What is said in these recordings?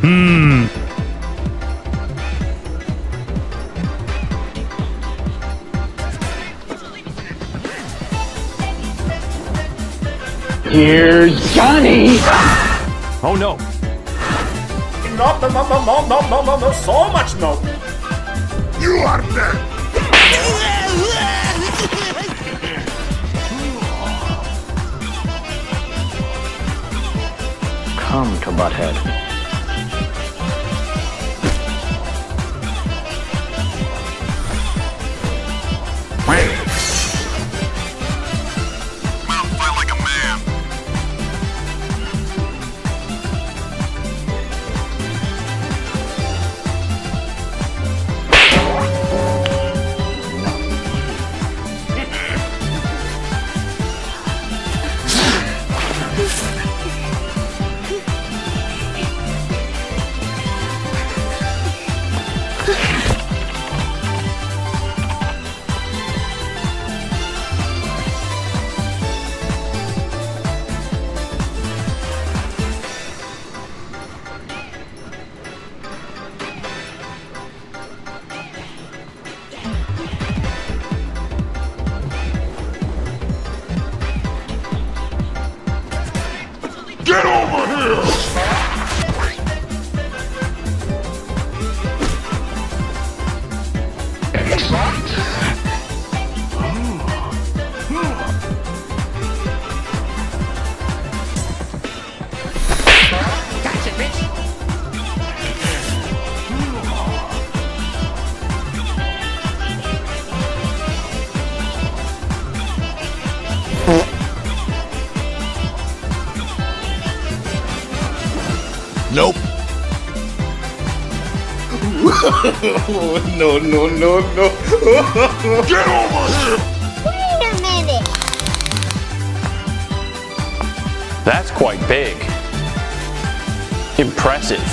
Here's Johnny! Oh no! No, so much no! You are dead! Come to Butthead. Fight like a man. Get over here! Gotcha, bitch! Nope. No. Get over here! Wait a minute. That's quite big. Impressive.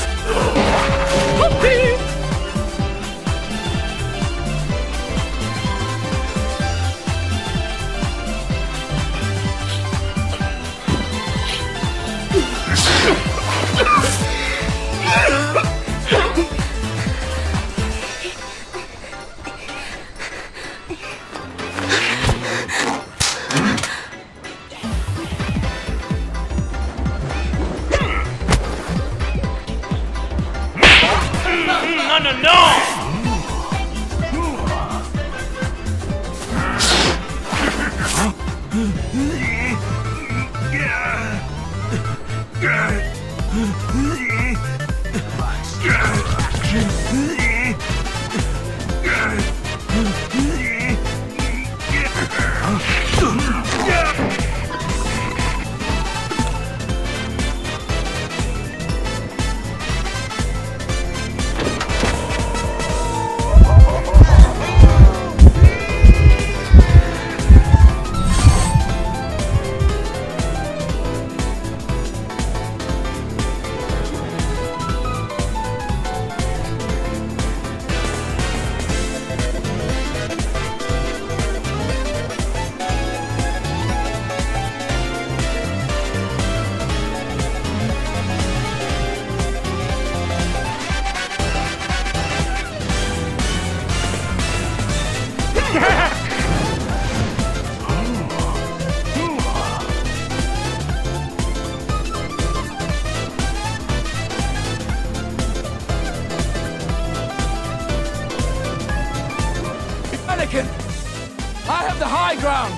Anakin! I have the high ground!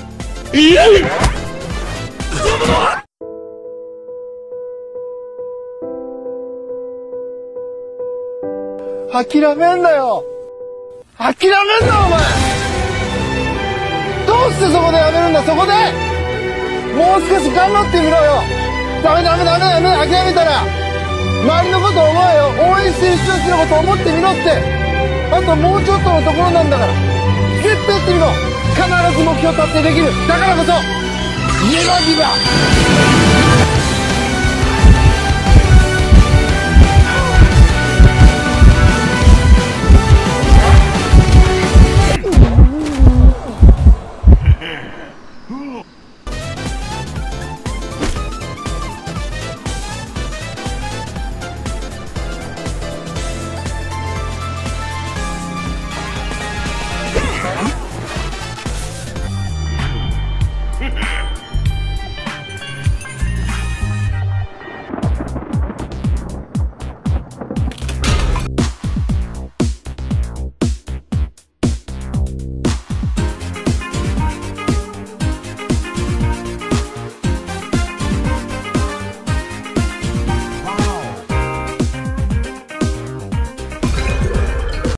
諦めんなよ。諦めんなお前。どうしてそこでやめるんだ。そこでもう少し頑張ってみろよ。ダメ諦めたら周りのこと思えよ。応援してる人たちのこと思ってみろって。あともうちょっとのところなんだから、絶対やってみろ。必ず目標達成できる。だからこそネバーギブアップ。